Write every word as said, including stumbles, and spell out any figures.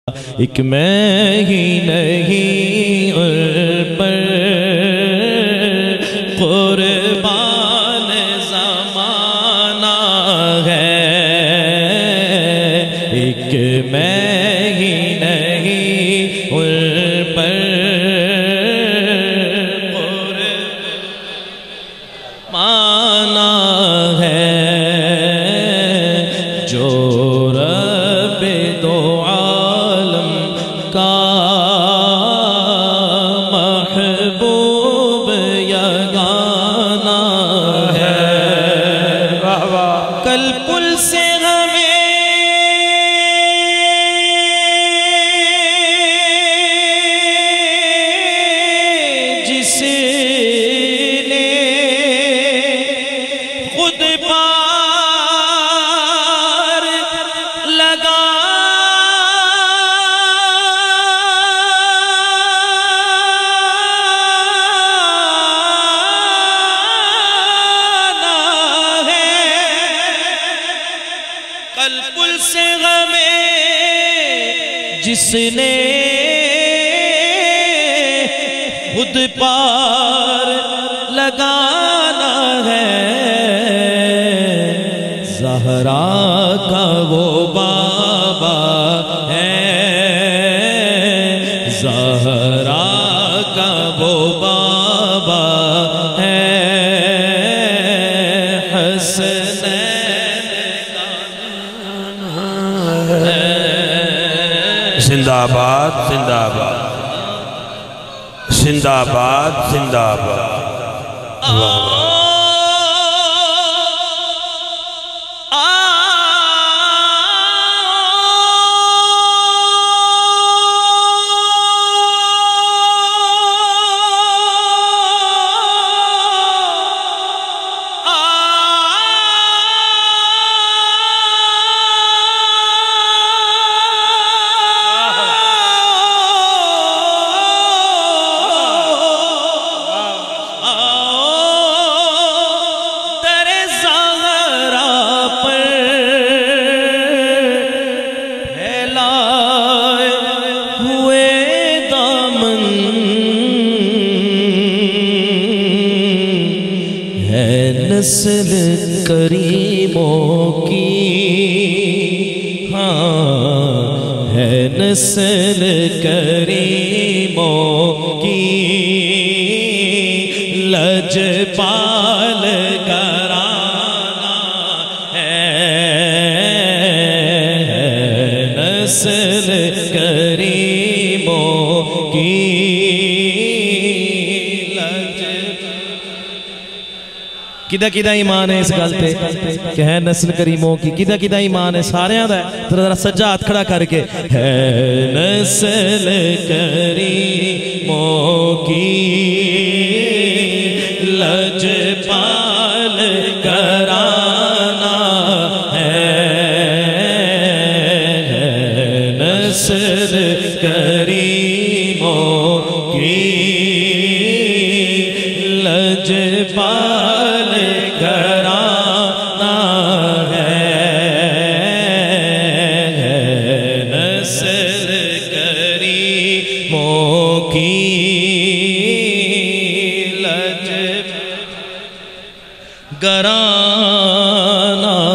ایک میں ہی نہیں ان پر قربان زمانہ ہے، ایک میں ہی نہیں ان پر قربان ہے، جو رب دو عالم کا محبوب یگانہ ہے۔ کل پل سے ہمیں جس نے خود پار لگانا ہے، کل پل سے ہمیں جس نے خود پار لگانا ہے، زہرا کا وہ بابا ہے، زہرا کا وہ بابا ہے، حسنین کا ہے۔ زندہ آباد، زندہ آباد، زندہ آباد، زندہ آباد۔ نسل کریموں کی، ہاں ہے نسل کریموں کی، لجپال گھرانہ ہے، نسل کریموں کی، کدہ کدہ ایمان ہے اس گل پہ کہ ہے نسل کریموں کی، کدہ کدہ ایمان ہے سارے آدھا ہے، ذرا سجا ہاتھ کھڑا کر کے، ہے نسل کریموں کی، لجپال گھرانہ ہے، نسل کریموں کی، لجپال گھرانہ ہے، نسل کریموں کی، لجپال گھرانہ